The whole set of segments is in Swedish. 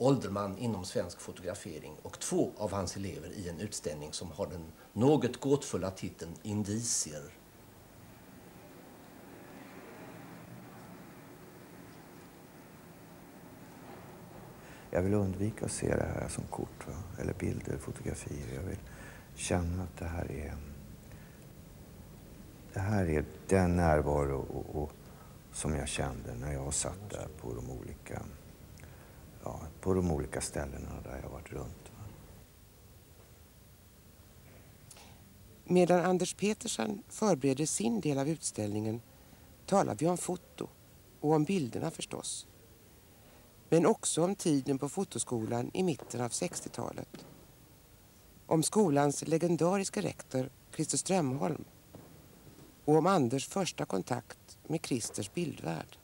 ålderman inom svensk fotografering och 2 av hans elever i en utställning som har den något gåtfulla titeln Indicier. Jag vill undvika att se det här som kort, va? Eller bilder, fotografier. Jag vill känna att det här är den närvaro som jag kände när jag satt där på de olika ställena där jag varit runt. Va? Medan Anders Petersen förbereder sin del av utställningen talar vi om foto och om bilderna förstås. Men också om tiden på fotoskolan i mitten av 60-talet. Om skolans legendariska rektor Christer Strömholm. Och om Anders första kontakt med Christers bildvärld.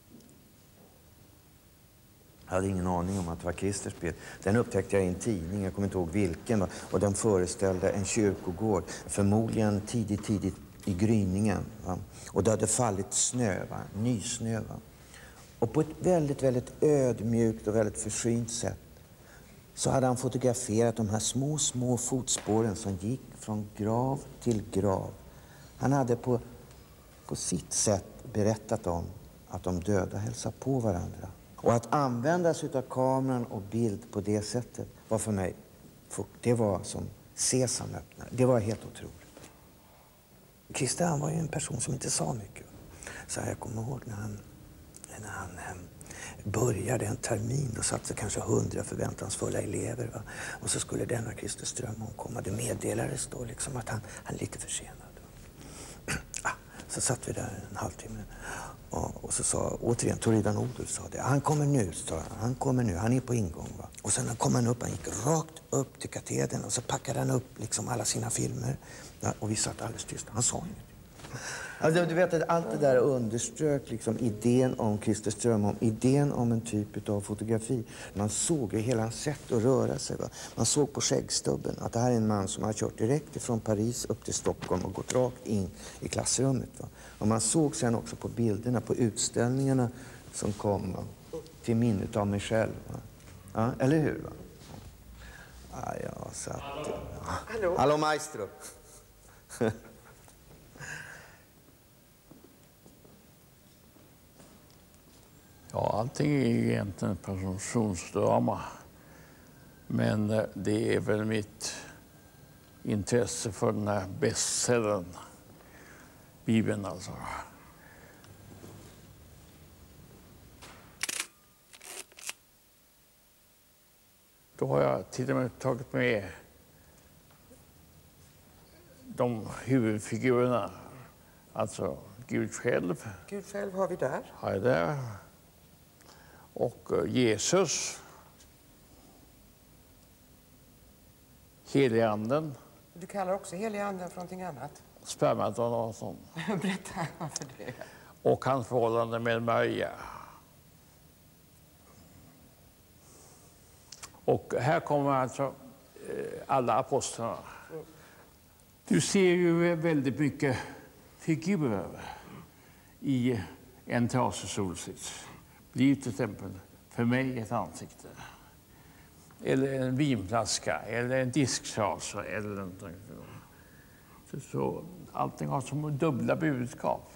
Jag hade ingen aning om att det var Christers bild. Den upptäckte jag i en tidning, jag kommer inte ihåg vilken. Och den föreställde en kyrkogård, förmodligen tidigt i gryningen. Va? Och det hade fallit snö, va? Nysnö. Va? Och på ett väldigt, väldigt ödmjukt och väldigt försynt sätt så hade han fotograferat de här små fotspåren som gick från grav till grav. Han hade på sitt sätt berättat om att de döda hälsar på varandra. Och att använda sig av kameran och bild på det sättet var för mig, det var som sesam öppnar. Det var helt otroligt. Christer, han var ju en person som inte sa mycket. Så jag kommer ihåg när han började en termin, då satt det kanske 100 förväntansfulla elever. Va? Och så skulle denna Christer Strömholm komma. Det meddelades då liksom att han är lite försenad. Så satt vi där en halvtimme. Och så sa återigen Torridan Odul sa det. Han kommer nu, han kommer nu. Han är på ingång. Va? Och sen kom han upp, han gick rakt upp till katedern och så packade han upp liksom alla sina filmer. Ja, och vi satt alldeles tysta. Han sa inget. Alltså, du vet att allt det där underströk liksom idén om Christer Strömholm, idén om en typ av fotografi. Man såg ju hela hans sätt att röra sig. Va? Man såg på skäggstubben att det här är en man som har kört direkt ifrån Paris upp till Stockholm och gått rakt in i klassrummet. Va? Och man såg sen också på bilderna, på utställningarna som kom till minnet av mig själv. Va? Ja, eller hur? Va? Ja, jag satt... Hallå? Hallå, maestro! Ja, allting är egentligen personlighetsdrama. Men det är väl mitt intresse för den här bestsellern, Bibeln alltså. Då har jag till och med tagit med de huvudfigurerna, alltså Gud själv. Gud själv har vi där. Har jag där. Och Jesus, Heliganden. Du kallar också Heliganden för någonting annat. Spermadonatorn. Berätta varför det. Och hans förhållande med Maria. Och här kommer alltså alla apostlarna. Du ser ju väldigt mycket figurer i en trasig solsits. Blir till exempel för mig ett ansikte. Eller en vinflaska, eller en disktrasa, eller någonting. Så allting har som dubbla budskap.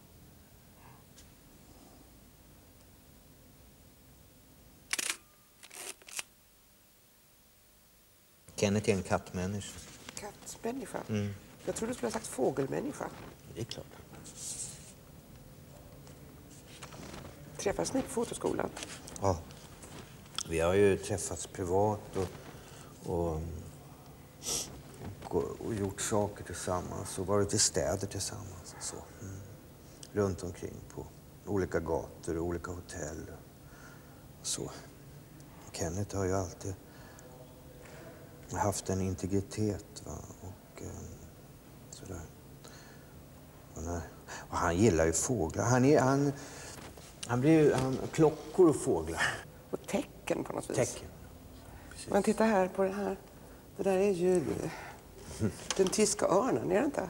Kenneth är en kattmänniska. Kattmänniska? Mm. Jag tror du skulle ha sagt fågelmänniska. Det är klart. Träffas ni på fotoskolan? Ja. Vi har ju träffats privat och gjort saker tillsammans och varit i städer tillsammans. Och så. Mm. Runt omkring på olika gator och olika hotell. Så. Kenneth har ju alltid haft en integritet. Va? Och sådär. Och han gillar ju fåglar. Han klockor och fåglar. Och tecken på något vis. Tecken. Precis. Man tittar här på den här. Det där är ju den tyska örnen, är det inte?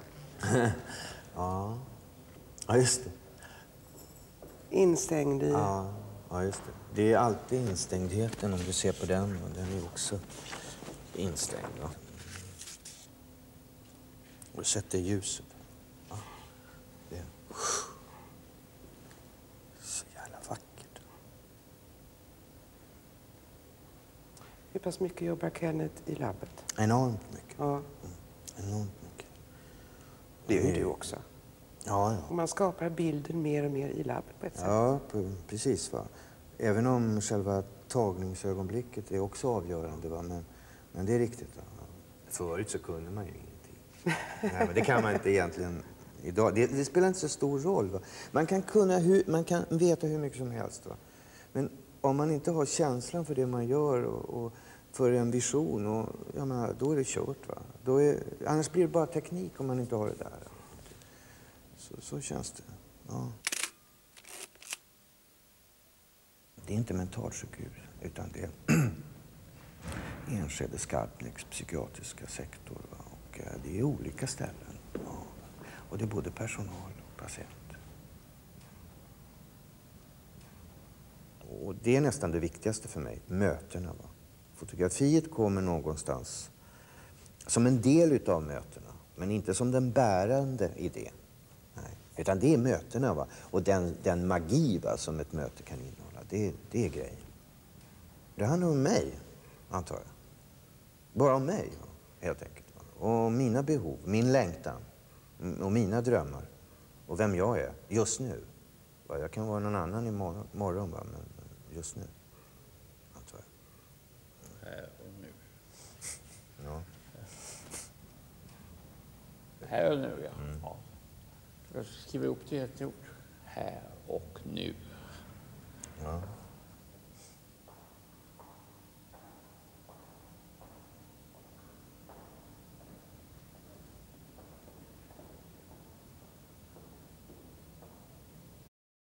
Ja. Ja, just det. Instängd i... Ja. Ja, just det. Det är alltid instängdheten om du ser på den. Och den är också instängd. Va? Och du sätter ljuset. Ja, det är så jävla vackert. Hur pass mycket jobbar Kenneth i labbet? Enormt mycket. Ja, Enormt mycket. det gör ju du också. Ja, ja. Och man skapar bilden mer och mer i labbet på ett sätt. Ja, precis. Va? Även om själva tagningsögonblicket är också avgörande. Va? Men det är riktigt. Va? Förut så kunde man ju ingenting. Nej, men det kan man inte egentligen idag. Det spelar inte så stor roll. Va? Man kan veta hur mycket som helst. Va? Men om man inte har känslan för det man gör och för en vision, och, jag menar, då är det kört. Va? Annars blir det bara teknik om man inte har det där. Så känns det. Ja. Det är inte mentalsjukhus, utan det är Enskede Skarpnäcks psykiatriska sektor. Va? Och det är olika ställen. Ja. Och det är både personal och patient. Och det är nästan det viktigaste för mig, mötena. Va? Fotografiet kommer någonstans som en del utav mötena, men inte som den bärande idén. Nej. Utan det är mötena, va? Och den magi, va, som ett möte kan innehålla, det är grejen. Det handlar om mig, antar jag. Bara om mig, va? Helt enkelt. Va? Och mina behov, min längtan och mina drömmar. Och vem jag är just nu. Va? Jag kan vara någon annan imorgon, va? Men just nu, antar jag. Här och nu. Ja. Här och nu, ja. Ja. Jag ska skriva upp det ett ord. Här och nu.